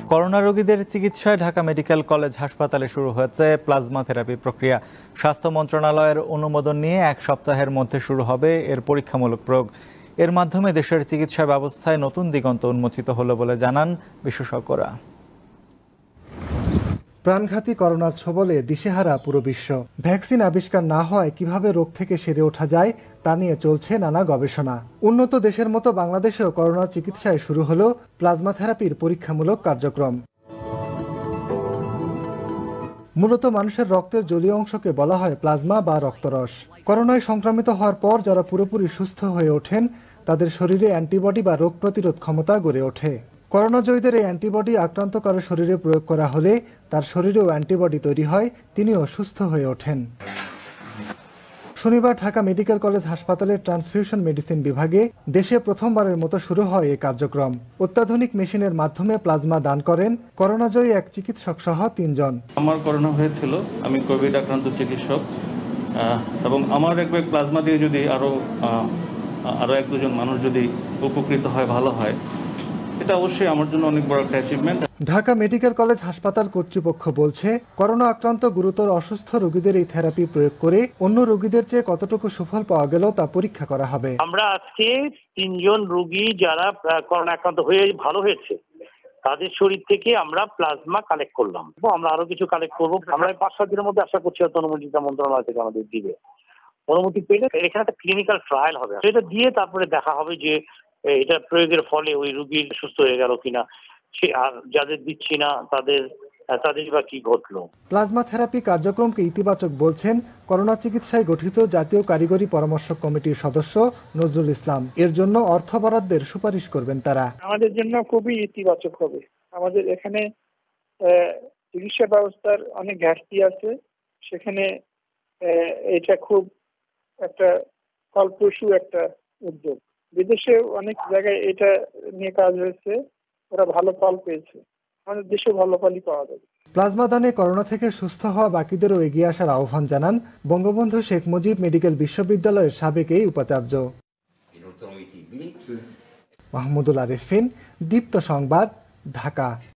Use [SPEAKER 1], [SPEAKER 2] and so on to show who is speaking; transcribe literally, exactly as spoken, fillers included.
[SPEAKER 1] Corona রোগীদের চিকিৎসায় Dhaka medical college হাসপাতালে শুরু হয়েছে প্লাজমা থেরাপি প্রক্রিয়া। স্বাস্থ্য মন্ত্রণালয়ের অনুমোদন নিয়ে এক সপ্তাহের মধ্যে শুরু হবে এর পরীক্ষামূলক প্রয়োগ। এর মাধ্যমে দেশের চিকিৎসা ব্যবস্থায় নতুন দিগন্ত উন্মোচিত হলো বলে জানান বিশেষজ্ঞরা।
[SPEAKER 2] প্রাণঘাতী করোনার ছোবলে দিশেহারা পুরো বিশ্ব। ভ্যাকসিন আবিষ্কার না হওয়ায় কিভাবে রোগ থেকে সেরে ওঠা যায় তা নিয়ে চলছে নানা গবেষণা। উন্নত দেশের মতো বাংলাদেশেও করোনা চিকিৎসায় শুরু হলো প্লাজমা থেরাপির পরীক্ষামূলক কার্যক্রম। মূলত মানুষের রক্তের জলীয় অংশকে বলা হয় প্লাজমা বা রক্তরস। করোনায় সংক্রমিত হওয়ার পর যারা পুরোপুরি সুস্থ হয়ে ওঠেন তাদের শরীরে অ্যান্টিবডি বা রোগ প্রতিরোধ ক্ষমতা গড়ে ওঠে। করোনা জয়ীদের এই অ্যান্টিবডি আক্রান্ত কারো শরীরে প্রয়োগ করা হলে তার শরীরেও অ্যান্টিবডি তৈরি হয়, তিনিও সুস্থ হয়ে ওঠেন। শনিবার ঢাকা মেডিকেল কলেজ হাসপাতালের ট্রান্সফিউশন মেডিসিন বিভাগে দেশে প্রথমবারের মতো শুরু হয় এই কার্যক্রম। অত্যাধুনিক মেশিনের মাধ্যমে প্লাজমা দান করেন করোনাজয়ী এক চিকিৎসক সহ তিনজন।
[SPEAKER 3] আমার করোনা হয়েছিল, আমি কোভিড আক্রান্ত চিকিৎসক, এবং আমার এক ব্যাগ প্লাজমা দিয়ে যদি আরো আরো এক দুজন মানুষ যদি উপকৃত হয়, ভালো হয়, এটা অবশ্যই আমার জন্য অনেক বড় একটা অ্যাচিভমেন্ট।
[SPEAKER 2] ঢাকা মেডিকেল কলেজ হাসপাতাল কর্তৃপক্ষ বলছে, করোনা আক্রান্ত গুরুতর অসুস্থ রোগীদের এই থেরাপি প্রয়োগ করে অন্য রোগীদের চেয়ে কতটুকু সুফল পাওয়া গেল তা পরীক্ষা করা হবে।
[SPEAKER 4] আমরা আজকে তিনজন রোগী যারা করোনা আক্রান্ত হয়ে ভালো হয়েছে তাদের শরীর থেকে আমরা প্লাজমা কালেক্ট করলাম। আমরা আরো কিছু কালেক্ট করবো। আমরা পাঁচ সাত দিনের মধ্যে আশা করছি অনুমতি মন্ত্রণালয় থেকে আমাদের দিবে। অনুমতি পেলে এখানে একটা ক্লিনিক্যাল ট্রায়াল হবে, সেটা দিয়ে তারপরে দেখা হবে যে এটা প্রয়োগের ফলে ওই রোগীর সুস্থ হয়ে গেল কিনা, সে আর যাদের দিচ্ছি না তাদের তাদের বা কি ঘটলো।
[SPEAKER 2] প্লাজমা থেরাপি কার্যক্রমকে ইতিবাচক বলছেন করোনা চিকিৎসায় গঠিত জাতীয় কারিগরি পরামর্শ কমিটির সদস্য নজরুল ইসলাম। এর জন্য অর্থ বরাদ্দের সুপারিশ করবেন তারা।
[SPEAKER 5] আমাদের জন্য খুবই ইতিবাচক হবে। আমাদের এখানে চিকিৎসা ব্যবস্থার অনেক ঘাটতি আছে, সেখানে এটা খুব একটা ফলপ্রসূ একটা উদ্যোগ। বিদেশে অনেক জায়গায় এটা নিয়ে কাজ হয়েছে, ওরা ভালো ফল পেয়েছে, আমাদের দেশে ভালো ফলই পাওয়া যাবে।
[SPEAKER 2] প্লাজমা দানে করোনা থেকে সুস্থ হওয়া বাকিদেরও এগিয়ে আসার আহ্বান জানান বঙ্গবন্ধু শেখ মুজিব মেডিকেল বিশ্ববিদ্যালয়ের সাবেক এই উপাচার্য। মাহমুদুল আরিফিন, দীপ্ত সংবাদ, ঢাকা।